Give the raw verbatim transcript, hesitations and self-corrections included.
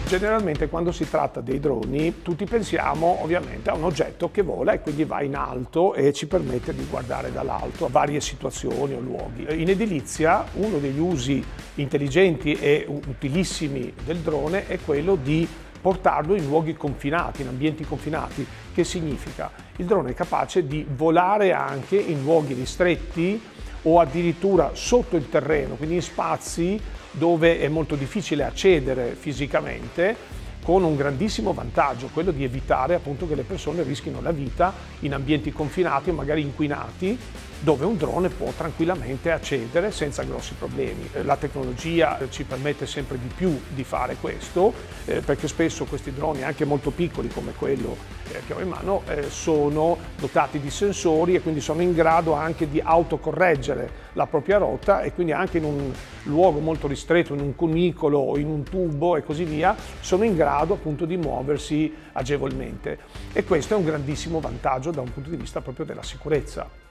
Generalmente quando si tratta dei droni tutti pensiamo ovviamente a un oggetto che vola e quindi va in alto e ci permette di guardare dall'alto a varie situazioni o luoghi. In edilizia uno degli usi intelligenti e utilissimi del drone è quello di portarlo in luoghi confinati, in ambienti confinati. Che significa? Il drone è capace di volare anche in luoghi ristretti o addirittura sotto il terreno, quindi in spazi dove è molto difficile accedere fisicamente, con un grandissimo vantaggio, quello di evitare appunto che le persone rischino la vita in ambienti confinati o magari inquinati, dove un drone può tranquillamente accedere senza grossi problemi. La tecnologia ci permette sempre di più di fare questo, eh, perché spesso questi droni, anche molto piccoli come quello eh, che ho in mano, eh, sono dotati di sensori e quindi sono in grado anche di autocorreggere la propria rotta, e quindi anche in un luogo molto ristretto, in un cunicolo o in un tubo e così via, sono in grado appunto di muoversi agevolmente. E questo è un grandissimo vantaggio da un punto di vista proprio della sicurezza.